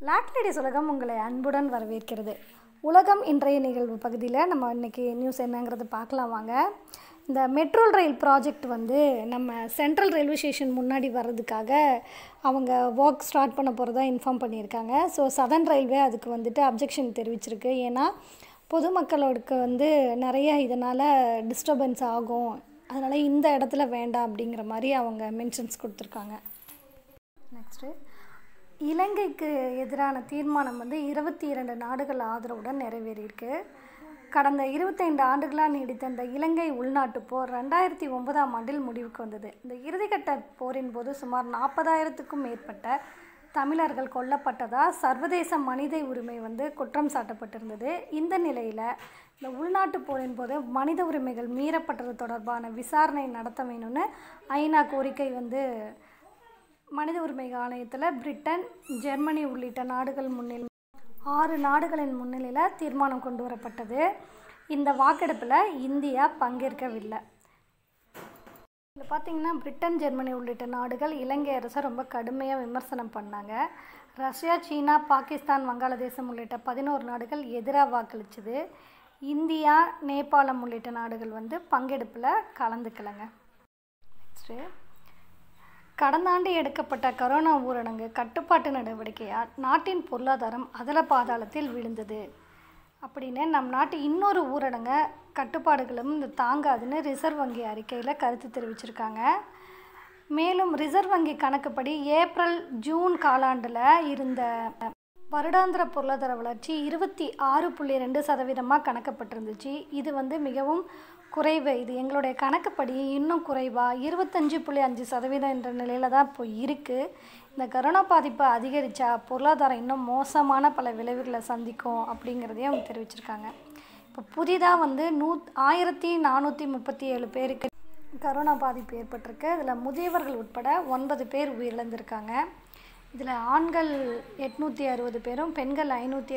லாக்லேடிஸ் உலகம் உங்களை அன்புடன் வரவேற்கிறது. உலகம் இன்றைய நிகழ்வு பகுதியில் நம்ம இன்றைக்கி நியூஸ் என்னங்கிறத பார்க்கலாம் வாங்க. இந்த மெட்ரோ ரயில் ப்ராஜெக்ட் நம்ம சென்ட்ரல் ரயில்வே ஸ்டேஷன் முன்னாடி வர்றதுக்காக அவங்க ஒர்க் ஸ்டார்ட் பண்ண போகிறதா இன்ஃபார்ம் பண்ணியிருக்காங்க. ஸோ சதர்ன் ரயில்வே அதுக்கு அப்ஜெக்ஷன் தெரிவிச்சிருக்கு. ஏன்னா பொதுமக்களுக்கு நிறைய இதனால் டிஸ்டர்பன்ஸ் ஆகும், அதனால் இந்த இடத்துல வேண்டாம் அப்படிங்கிற மாதிரி அவங்க மென்ஷன்ஸ் கொடுத்துருக்காங்க. நெக்ஸ்ட்டு, இலங்கைக்கு எதிரான தீர்மானம் 22 நாடுகள் ஆதரவுடன் நிறைவேறியிருக்கு. கடந்த 25 ஆண்டுகளாக நீடித்த இந்த இலங்கை உள்நாட்டு போர் 2009ஆம் ஆண்டில் முடிவுக்கு வந்தது. இந்த இறுதிக்கட்ட போரின் போது சுமார் 40,000க்கும் மேற்பட்ட தமிழர்கள் கொல்லப்பட்டதாக சர்வதேச மனித உரிமை குற்றம் சாட்டப்பட்டிருந்தது. இந்த நிலையில் இந்த உள்நாட்டு போரின் போது மனித உரிமைகள் மீறப்பட்டது தொடர்பான விசாரணை நடத்த வேணும்னு ஐநா கோரிக்கை மனித உரிமை ஆணையத்தில் பிரிட்டன், ஜெர்மனி உள்ளிட்ட நாடுகள் 6 நாடுகளின் முன்னிலையில் தீர்மானம் கொண்டு வரப்பட்டது. இந்த வாக்கெடுப்பில் இந்தியா பங்கேற்கவில்லை. இதில் பார்த்திங்கன்னா பிரிட்டன், ஜெர்மனி உள்ளிட்ட நாடுகள் இலங்கை அரசை ரொம்ப கடுமையாக விமர்சனம் பண்ணாங்க. ரஷ்யா, சீனா, பாகிஸ்தான், வங்காளதேசம் உள்ளிட்ட 11 நாடுகள் எதிராக வாக்களிச்சுது. இந்தியா, நேபாளம் உள்ளிட்ட நாடுகள் பங்கெடுப்பில் கலந்துக்கலைங்க. நெக்ஸ்ட்டு, கடந்த ஆண்டு எடுக்கப்பட்ட கரோனா ஊரடங்கு கட்டுப்பாட்டு நடவடிக்கையால் நாட்டின் பொருளாதாரம் அதல பாதாளத்தில் விழுந்தது அப்படின்னு நம் நாட்டு இன்னொரு ஊரடங்க கட்டுப்பாடுகளும் தாங்காதுன்னு ரிசர்வ் வங்கி அறிக்கையில் கருத்து தெரிவிச்சிருக்காங்க. மேலும் ரிசர்வ் வங்கி கணக்குப்படி ஏப்ரல், ஜூன் காலாண்டில் இருந்த வருடாந்திர பொருளாதார வளர்ச்சி 26.2% கணக்கப்பட்டிருந்துச்சு. இது மிகவும் குறைவு. இது எங்களுடைய கணக்குப்படி இன்னும் குறைவாக 25.5% என்ற நிலையில் தான் இப்போ இருக்குது. இந்த கரோனா பாதிப்பை அதிகரித்தா பொருளாதாரம் இன்னும் மோசமான பல விளைவுகளை சந்திக்கும் அப்படிங்கிறதையும் அவங்க தெரிவிச்சிருக்காங்க. இப்போ புதிதாக 1437 பேருக்கு கரோனா பாதிப்பு ஏற்பட்டிருக்கு. இதில் முதியவர்கள் உட்பட 9 பேர் உயிரிழந்திருக்காங்க. இதில் ஆண்கள் 860 பேரும், பெண்கள்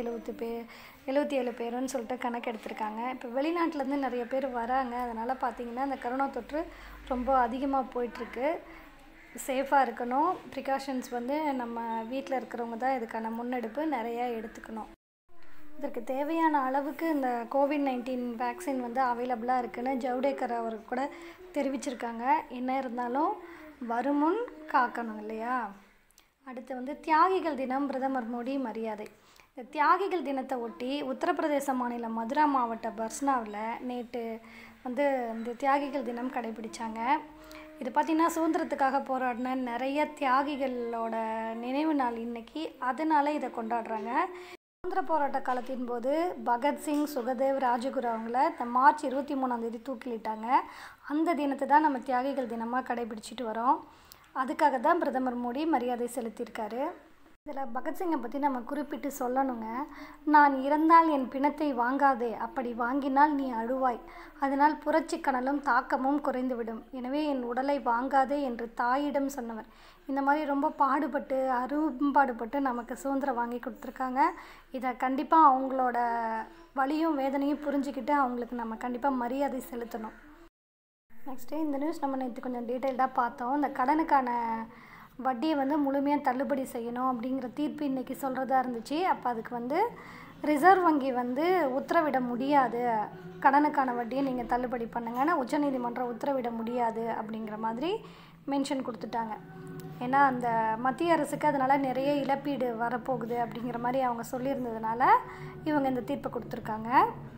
577 பேருன்னு சொல்லிட்டு கணக்கெடுத்திருக்காங்க. இப்போ வெளிநாட்டிலேருந்து நிறைய பேர் வராங்க. அதனால் பார்த்திங்கன்னா இந்த கரோனா தொற்று ரொம்ப அதிகமாக போயிட்டுருக்கு. சேஃபாக இருக்கணும். ப்ரிகாஷன்ஸ் நம்ம வீட்டில் இருக்கிறவங்க தான் இதுக்கான முன்னெடுப்பு நிறையா எடுத்துக்கணும். இதற்கு தேவையான அளவுக்கு இந்த கோவிட்-19 வேக்சின் அவைலபிளாக இருக்குதுன்னு ஜவ்டேகர் அவர் கூட தெரிவிச்சிருக்காங்க. என்ன இருந்தாலும் வருமுன் காக்கணும் இல்லையா? அடுத்து தியாகிகள் தினம், பிரதமர் மோடி மரியாதை. இந்த தியாகிகள் தினத்தை ஒட்டி உத்தரப்பிரதேச மாநிலம் மதுரா மாவட்ட பர்ஸ்னாவில் நேற்று இந்த தியாகிகள் தினம் கடைபிடிச்சாங்க. இது பார்த்திங்கன்னா சுதந்திரத்துக்காக போராடின நிறைய தியாகிகளோட நினைவு நாள் இன்றைக்கி, அதனால் இதை கொண்டாடுறாங்க. சுதந்திர போராட்ட காலத்தின் போது பகத்சிங், சுகதேவ், ராஜகுரு அவங்கள இந்த மார்ச் 23ஆம் தேதி தூக்கிலிட்டாங்க. அந்த தினத்தை தான் நம்ம தியாகிகள் தினமாக கடைபிடிச்சிட்டு வரோம். அதுக்காக தான் பிரதமர் மோடி மரியாதை செலுத்தியிருக்காரு. இதில் பகத்சிங்கை பற்றி நம்ம குறிப்பிட்டு சொல்லணுங்க. நான் இறந்தால் என் பிணத்தை வாங்காதே, அப்படி வாங்கினால் நீ அழுவாய், அதனால் புரட்சி கனலும் தாக்கமும் குறைந்துவிடும், எனவே என் உடலை வாங்காதே என்று தாயிடம் சொன்னவர். இந்த மாதிரி ரொம்ப அரும்பாடுபட்டு நமக்கு சுதந்திரம் வாங்கி கொடுத்துருக்காங்க. இதை கண்டிப்பாக அவங்களோட வலியும் வேதனையும் புரிஞ்சுக்கிட்டு அவங்களுக்கு நம்ம கண்டிப்பாக மரியாதை செலுத்தணும். நெக்ஸ்ட்டு, இந்த நியூஸ் நம்ம நேற்று கொஞ்சம் டீட்டெயில்டாக பார்த்தோம். இந்த கடனுக்கான வட்டியை முழுமையாக தள்ளுபடி செய்யணும் அப்படிங்கிற தீர்ப்பு இன்றைக்கி சொல்கிறதா இருந்துச்சு. அப்போ அதுக்கு ரிசர்வ் வங்கி உத்தரவிட முடியாது, கடனுக்கான வட்டியை நீங்கள் தள்ளுபடி பண்ணுங்கன்னா உச்சநீதிமன்றம் உத்தரவிட முடியாது அப்படிங்கிற மாதிரி மென்ஷன் கொடுத்துட்டாங்க. ஏன்னா அந்த மத்திய அரசுக்கு அதனால் நிறைய இழப்பீடு வரப்போகுது அப்படிங்கிற மாதிரி அவங்க சொல்லியிருந்ததுனால இவங்க இந்த தீர்ப்பை கொடுத்துருக்காங்க.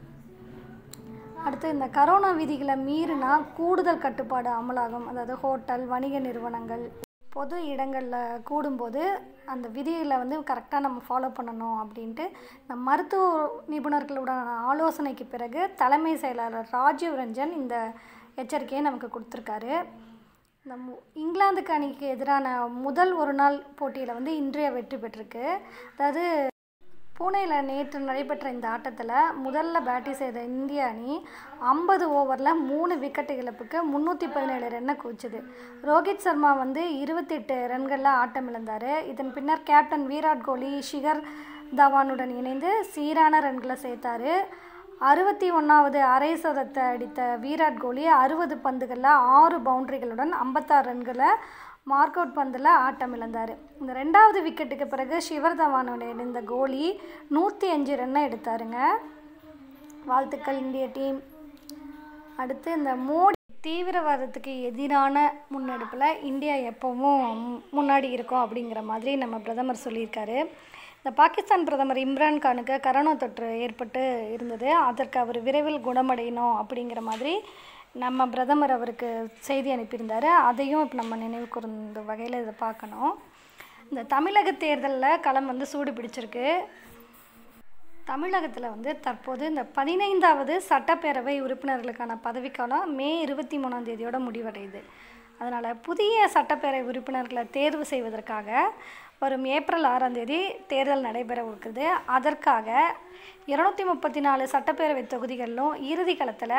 அடுத்து, இந்த கரோனா விதிகளை மீறினா கூடுதல் கட்டுப்பாடு அமலாகும். அதாவது ஹோட்டல், வணிக நிறுவனங்கள், பொது இடங்களில் கூடும்போது அந்த விதிகளை கரெக்டாக நம்ம ஃபாலோ பண்ணணும் அப்படின்ட்டு இந்த மருத்துவ நிபுணர்களுடனான ஆலோசனைக்கு பிறகு தலைமை செயலாளர் ராஜீவ் ரஞ்சன் இந்த எச்சரிக்கையை நமக்கு கொடுத்துருக்காரு. இந்த இங்கிலாந்துக்கு அணிக்கு எதிரான முதல் ஒரு நாள் போட்டியில் இன்றைய வெற்றி பெற்றிருக்கு. அதாவது பூனேயில் நேற்று நடைபெற்ற இந்த ஆட்டத்தில் முதல்ல பேட்டிங் செய்த இந்திய அணி 50 ஓவரில் 3 விக்கெட்டு இழப்புக்கு 317 ரன்னை குவிச்சது. ரோஹித் சர்மா 28 ரன்களில் ஆட்டம் இழந்தார். இதன் பின்னர் கேப்டன் விராட் கோலி ஷிகர் தவானுடன் இணைந்து சீரான ரன்களை சேர்த்தார். 61வது அரை சதத்தை அடித்த விராட் கோலி 60 பந்துகளில் 6 பவுண்டரிகளுடன் 56 ரன்களை மார்க் அவுட் பந்தில் ஆட்டம் இழந்தார். இந்த 2வது விக்கெட்டுக்கு பிறகு ஷிவர் தவானுடைய இந்த கோலி 105 ரன்னை எடுத்தாருங்க. வாழ்த்துக்கள் இந்திய டீம். அடுத்து இந்த மோடி தீவிரவாதத்துக்கு எதிரான முன்னெடுப்பில் இந்தியா எப்போவும் முன்னாடி இருக்கும் அப்படிங்கிற மாதிரி நம்ம பிரதமர் சொல்லியிருக்காரு. இந்த பாகிஸ்தான் பிரதமர் இம்ரான்கானுக்கு கரோனா தொற்று ஏற்பட்டு இருந்தது. அதற்கு அவர் விரைவில் குணமடையணும் அப்படிங்கிற மாதிரி நம்ம பிரதமர் அவருக்கு செய்தி அனுப்பியிருந்தார். அதையும் இப்போ நம்ம நினைவு கூர்ந்த வகையில் இதை பார்க்கணும். இந்த தமிழக தேர்தலில் களம் சூடு பிடிச்சிருக்கு. தமிழகத்தில் தற்போது இந்த 15வது சட்டப்பேரவை உறுப்பினர்களுக்கான பதவிக்காலம் மே 23ஆம் தேதியோட முடிவடையுது. அதனால் புதிய சட்டப்பேரவை உறுப்பினர்களை தேர்வு செய்வதற்காக வரும் ஏப்ரல் 6ஆம் தேதி தேர்தல் நடைபெற இருக்குது. அதற்காக 234 சட்டப்பேரவை தொகுதிகளிலும் இறுதி களத்தில்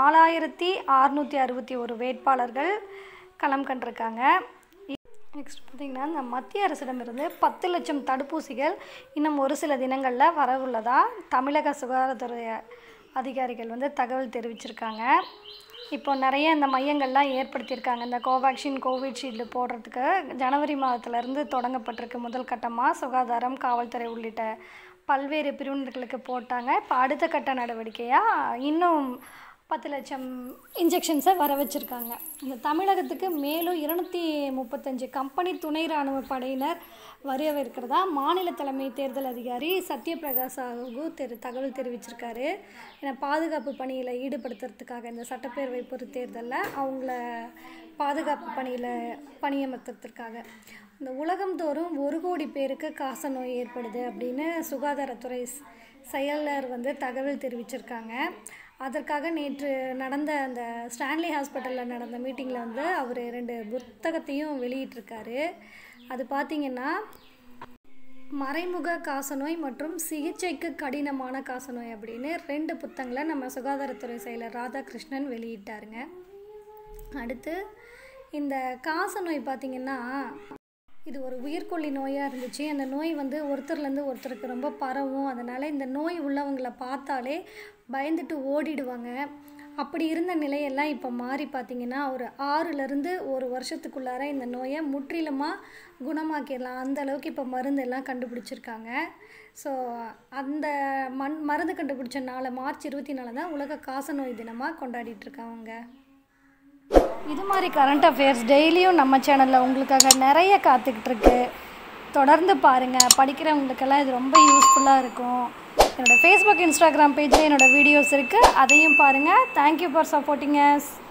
4661 வேட்பாளர்கள் களம் கண்டிருக்காங்க. நெக்ஸ்ட் பார்த்திங்கன்னா, இந்த மத்திய அரசிடமிருந்து 10 லட்சம் தடுப்பூசிகள் இன்னும் ஒரு சில தினங்களில் வரவுள்ளதாக தமிழக சுகாதாரத்துறை அதிகாரிகள் தகவல் தெரிவிச்சிருக்காங்க. இப்போ நிறைய இந்த மையங்கள்லாம் ஏற்படுத்தியிருக்காங்க. இந்த கோவேக்சின், கோவிஷீல்டு போடுறதுக்கு ஜனவரி மாதத்துலேருந்து தொடங்கப்பட்டிருக்கு. முதல் கட்டமாக சுகாதாரம், காவல்துறை உள்ளிட்ட பல்வேறு பிரிவினர்களுக்கு போட்டாங்க. இப்போ அடுத்த கட்ட நடவடிக்கையாக இன்னும் 10 லட்சம் இன்ஜெக்ஷன்ஸை வர வச்சுருக்காங்க. இந்த தமிழகத்துக்கு மேலும் 235 கம்பெனி துணை இராணுவ படையினர் வரவிருக்கிறதா மாநில தலைமை தேர்தல் அதிகாரி சத்யபிரகாஷ் சாஹூ தகவல் தெரிவிச்சிருக்காரு. ஏன்னா பாதுகாப்பு பணியில் ஈடுபடுத்துறதுக்காக இந்த சட்டப்பேரவை பொது தேர்தலில் அவங்கள பாதுகாப்பு பணியில் பணியமர்த்துறதுக்காக இந்த உலகம் தோறும் 1 கோடி பேருக்கு காசநோய் ஏற்படுது அப்படின்னு சுகாதாரத்துறை செயலர் தகவல் தெரிவிச்சிருக்காங்க. அதற்காக நேற்று நடந்த அந்த ஸ்டான்லி ஹாஸ்பிட்டலில் நடந்த மீட்டிங்கில் அவர் 2 புத்தகத்தையும் வெளியிட்டிருக்காரு. அது பார்த்திங்கன்னா, மறைமுக காசநோய் மற்றும் சிகிச்சைக்கு கடினமான காசநோய் அப்படின்னு 2 புத்தகங்களை நம்ம சுகாதாரத்துறை செயலர் ராதாகிருஷ்ணன் வெளியிட்டாருங்க. அடுத்து இந்த காசநோய் பார்த்திங்கன்னா, இது ஒரு உயிர்கொல்லி நோயாக இருந்துச்சு. அந்த நோய் ஒருத்தர்லேருந்து ஒருத்தருக்கு ரொம்ப பரவும். அதனால் இந்த நோய் உள்ளவங்களை பார்த்தாலே பயந்துட்டு ஓடிடுவாங்க. அப்படி இருந்த நிலையெல்லாம் இப்போ மாறி பார்த்திங்கன்னா, ஒரு 6லேருந்து 1 வருஷத்துக்குள்ளார இந்த நோயை முற்றிலுமாக குணமாக்கிடலாம். அந்தளவுக்கு இப்போ மருந்தெல்லாம் கண்டுபிடிச்சிருக்காங்க. ஸோ அந்த மருந்து கண்டுபிடிச்ச நாளை மார்ச் 24 தான் உலக காசநோய் தினமாக கொண்டாடிட்டுருக்காங்க. இது மாதிரி கரண்ட் அஃபேர்ஸ் டெய்லியும் நம்ம சேனலில் உங்களுக்காக நிறைய காத்துக்கிட்டுருக்கு. தொடர்ந்து பாருங்கள். படிக்கிறவங்களுக்கெல்லாம் இது ரொம்ப யூஸ்ஃபுல்லாக இருக்கும். என்னோடய ஃபேஸ்புக், இன்ஸ்டாகிராம் பேஜில் என்னோடய வீடியோஸ் இருக்குது. அதையும் பாருங்கள். Thank you for supporting as.